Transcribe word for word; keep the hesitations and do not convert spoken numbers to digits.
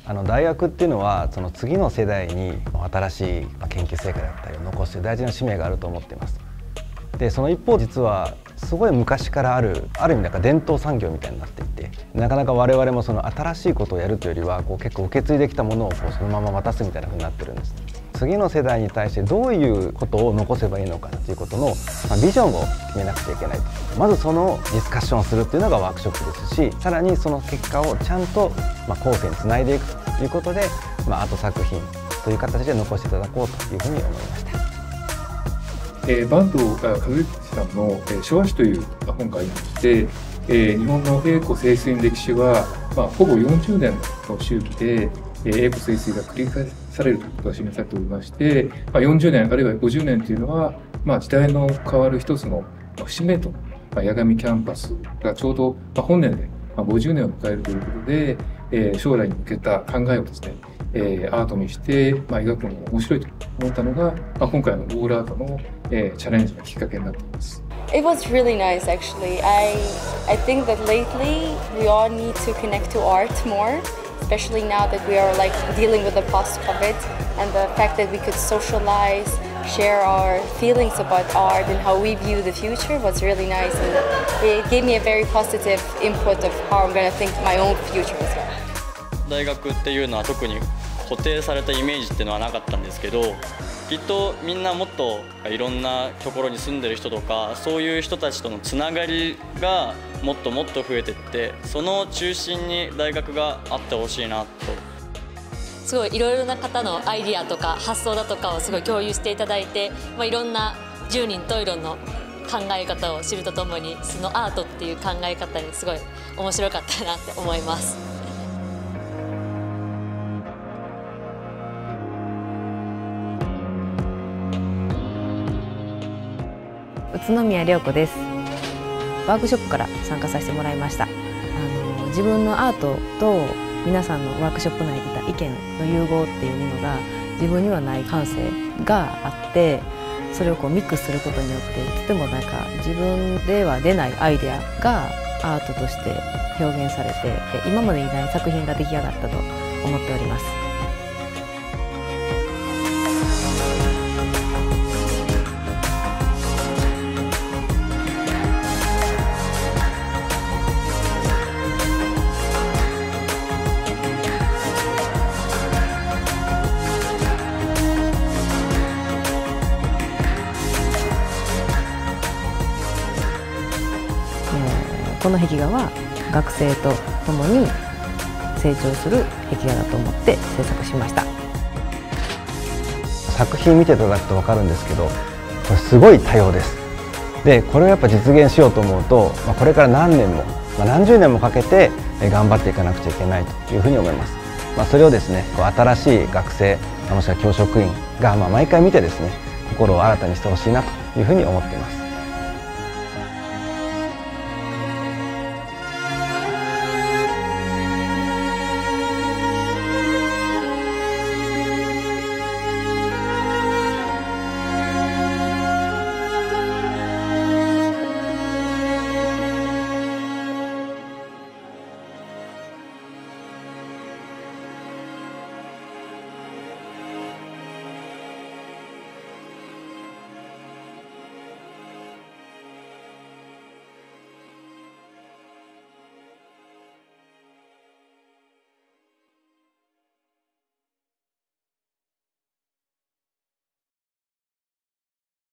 あの大学っていうのはその次の世代に新しい研究成果だったりを残して大事な使命があると思っています。でその一方実はすごい昔からあるある意味なんか伝統産業みたいになっていて、なかなか我々もその新しいことをやるというよりはこう結構受け継いできたものをこうそのまま渡すみたいな風になってるんです。次の世代に対してどういうことを残せばいいのかということの、まあ、ビジョンを決めなくちゃいけないと。まずそのディスカッションをするっていうのがワークショップですし、さらにその結果をちゃんと、まあ、後世につないでいくということで、まあ、アート作品という形で残していただこうというふうに思いました。 えー、坂東和之さんの「昭和史」という本がありまして、えー、日本の栄枯盛衰の歴史は、まあ、ほぼよんじゅうねんの周期で栄枯盛衰が繰り返されるということが示されておりまして、まあ、よんじゅうねんあるいはごじゅうねんというのは、まあ、時代の変わる一つの節目と、まあ、八神キャンパスがちょうど、まあ、本年でごじゅうねんを迎えるということで、えー、将来に向けた考えをですね、えー、アートにして、まあ、描くのが面白いと思ったのが、まあ、今回のウォールアートの、えー、チャレンジのきっかけになっています。 It was really nice actually. I I think that lately we all need to connect to art more, especially now that we are like dealing with the post-COVID and the fact that we could socialize, share our feelings about art and how we view the future was really nice, and it gave me a very positive input of how I'm going to think my own future as well. 大学っていうのは特に固定されたイメージっていうのはなかったんですけど、きっとみんなもっといろんなところに住んでる人とかそういう人たちとのつながりがもっともっと増えていって、その中心に大学があってほしいなと。 すごいいろいろな方のアイディアとか発想だとかをすごい共有していただいて、まあ、いろんなじゅうにんといろんな考え方を知るとともに、そのアートっていう考え方にすごい面白かったなって思います。 宇都宮涼子です。ワークショップから参加させてもらいました。あの自分のアートと皆さんのワークショップ内で出た意見の融合っていうものが自分にはない感性があって、それをこうミックスすることによってとてもなんか自分では出ないアイデアがアートとして表現されて、今までにない作品が出来上がったと思っております。この壁画は学生と共に成長する壁画だと思って制作しました。 作品見ていただくと分かるんですけど、これすごい多様です。でこれをやっぱ実現しようと思うと、まあ、これから何年も、まあ、何十年もかけて頑張っていかなくちゃいけないというふうに思います。まあ、それをですねこう新しい学生もしくは教職員がまあ毎回見てですね心を新たにしてほしいなというふうに思っています。